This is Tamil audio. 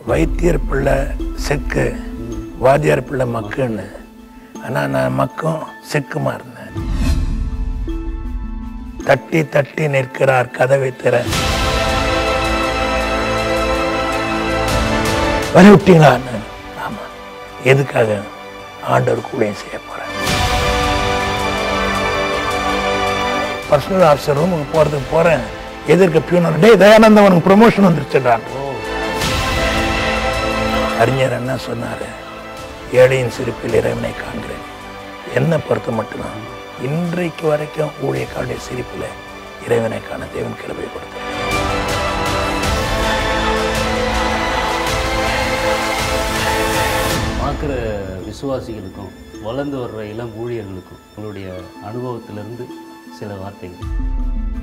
வைத்தியர் பிள்ளை செக்கு, வாத்தியார் பிள்ளை மக்குன்னு. ஆனால் நான் மக்கும் செக்குமா இருந்தேன். தட்டி தட்டி நிற்கிறார் கதவை திற. வர விட்டீங்களா? ஆமா. எதுக்காக? ஆண்டவர் கூட செய்ய போறேன். பர்சனல் ஆஃபீஸர் ரூமுக்கு போறதுக்கு போறேன். எதிர்க்க பியூனர், டே தயானந்தன் உனக்கு ப்ரமோஷன் வந்துருச்சுடான். அறிஞர் என்ன சொன்னாரு? ஏழையின் சிரிப்பில் இறைவனை காண்கிறேன். என்னை பொறுத்த மட்டும்தான் இன்றைக்கு வரைக்கும் ஊழியக்காருடைய சிரிப்பில் இறைவனை காண தேவன் கிருபை கொடுத்தார். பார்க்குற விசுவாசிகளுக்கும் வளர்ந்து வர்ற இளம் ஊழியர்களுக்கும் உங்களுடைய அனுபவத்திலிருந்து சில வார்த்தைகள்.